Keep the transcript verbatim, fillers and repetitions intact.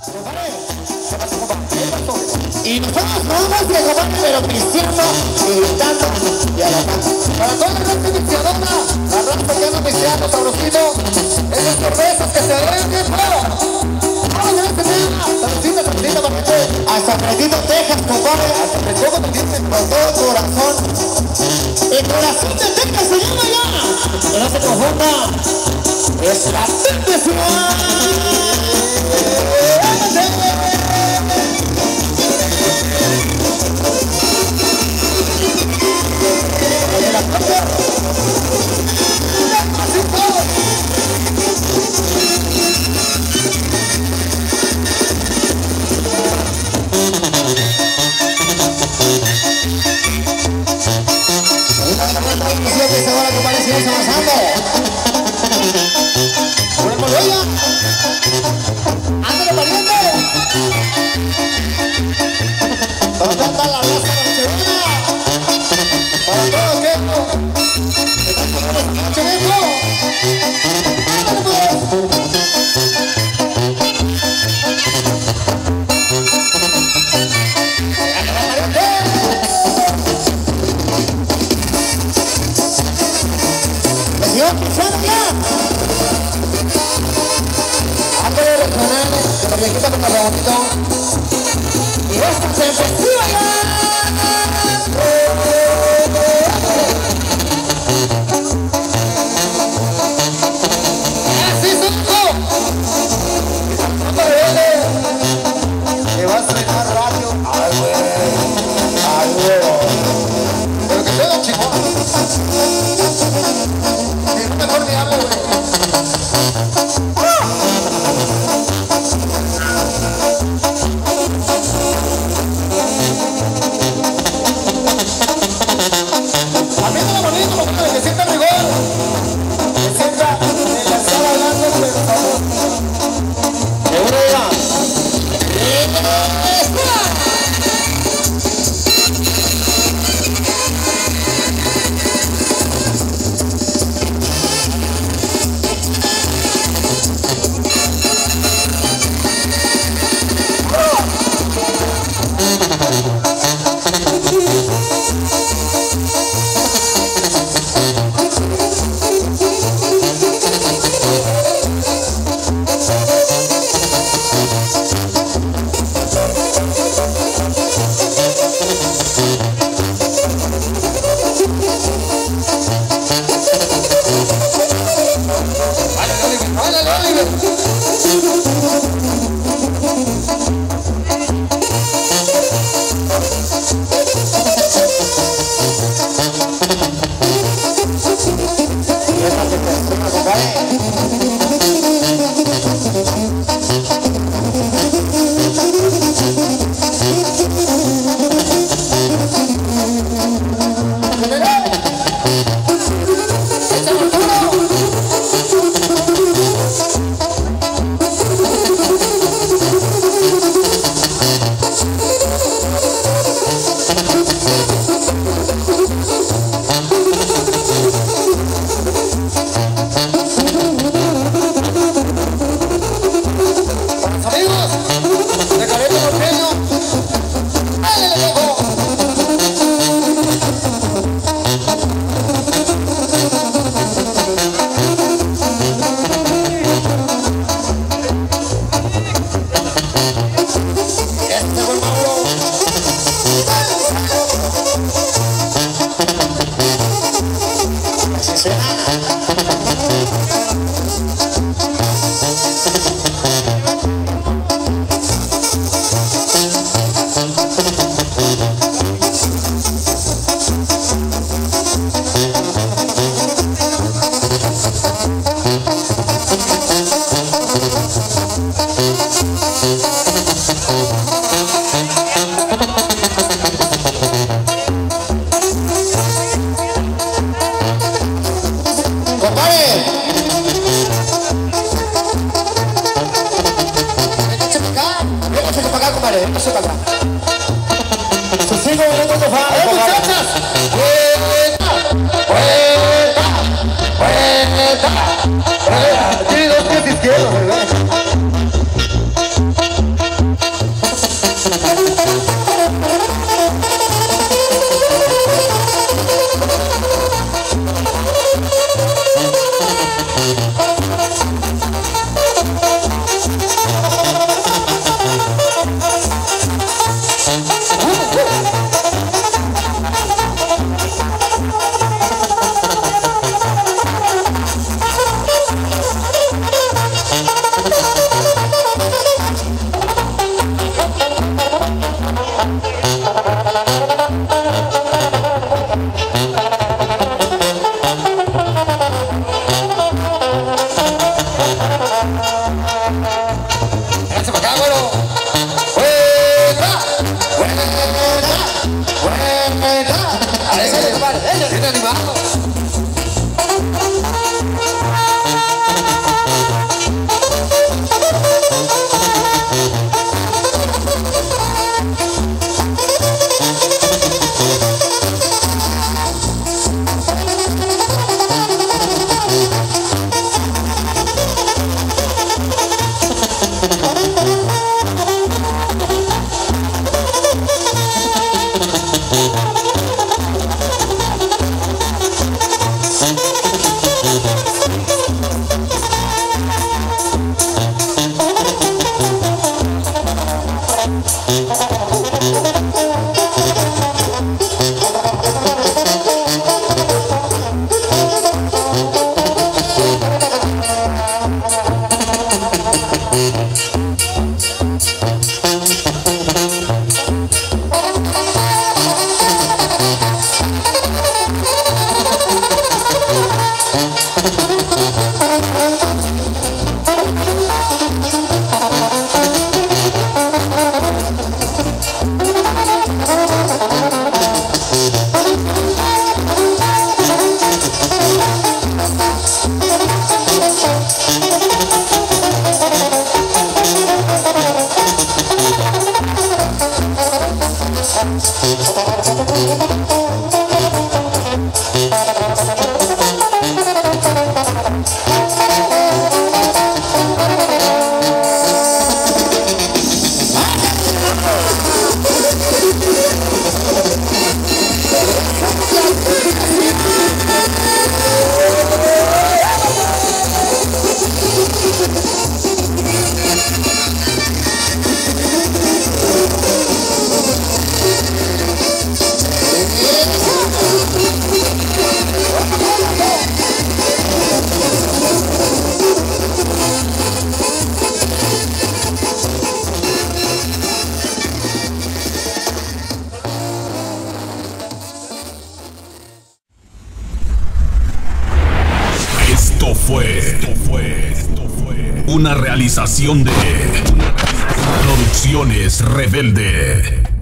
Y nosotros no vamos a compadre, pero pisteando y gritando y a la casa. Para toda la gente pisteadora, la raza que anda pisteando sabrosito, esas cervezas que se ven bien claro. Vamos a este tema, saludita, saludita para que hasta Fresnito, Texas, compadre, hasta Fresnito te dicen con todo el corazón. El corazón de Texas se llama ya. Que no se confunda, es la tentación. ¡Ándale, pariente! ¿Dónde anda la raza rancherona? Para todo aquello que está con los rancheros. ¡Ándale, pues! ¡Señor, que me quita con el rebotito y esto se empezó ya. Así sonó que va a estrenar radio. Ay, güey, ay, güey, pero que sea chingón. Es mejor ni hablo, güey. Tiene dos pies izquierdos, ¿verdad? Vámonos. Buena, buena, buena. A ver, échale, compadre, échale. Bien animado. Esto fue, esto fue, esto fue una realización de Producciones Rebelde.